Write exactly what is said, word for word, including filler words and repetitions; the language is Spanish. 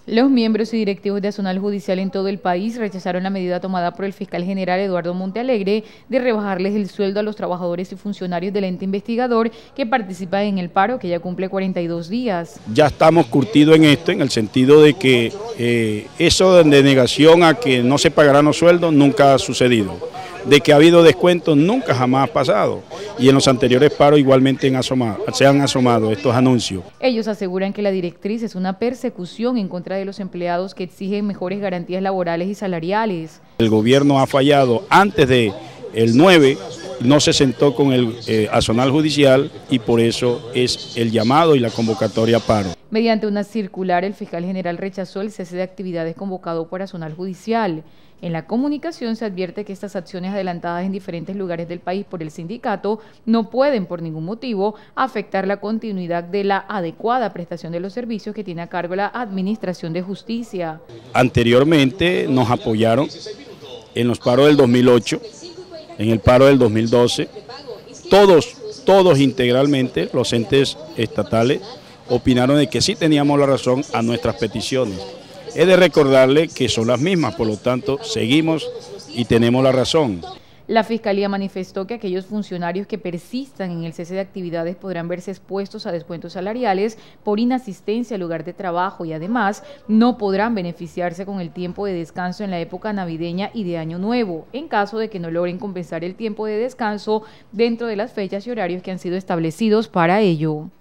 Los miembros y directivos de Azonal Judicial en todo el país rechazaron la medida tomada por el fiscal general Eduardo Montealegre de rebajarles el sueldo a los trabajadores y funcionarios del ente investigador que participan en el paro, que ya cumple cuarenta y dos días. Ya estamos curtidos en esto, en el sentido de que eh, eso de negación a que no se pagarán los sueldos nunca ha sucedido. De que ha habido descuentos nunca jamás ha pasado, y en los anteriores paros igualmente han asomado, se han asomado estos anuncios. Ellos aseguran que la directriz es una persecución en contra de los empleados que exigen mejores garantías laborales y salariales. El gobierno ha fallado antes de el nueve, no se sentó con el eh, Azonal Judicial, y por eso es el llamado y la convocatoria a paro. Mediante una circular, el fiscal general rechazó el cese de actividades convocado por Azonal Judicial. En la comunicación se advierte que estas acciones adelantadas en diferentes lugares del país por el sindicato no pueden por ningún motivo afectar la continuidad de la adecuada prestación de los servicios que tiene a cargo la Administración de Justicia. Anteriormente nos apoyaron en los paros del dos mil ocho, en el paro del dos mil doce, todos, todos integralmente, los entes estatales, opinaron de que sí teníamos la razón a nuestras peticiones. He de recordarle que son las mismas, por lo tanto, seguimos y tenemos la razón. La Fiscalía manifestó que aquellos funcionarios que persistan en el cese de actividades podrán verse expuestos a descuentos salariales por inasistencia al lugar de trabajo y además no podrán beneficiarse con el tiempo de descanso en la época navideña y de Año Nuevo, en caso de que no logren compensar el tiempo de descanso dentro de las fechas y horarios que han sido establecidos para ello.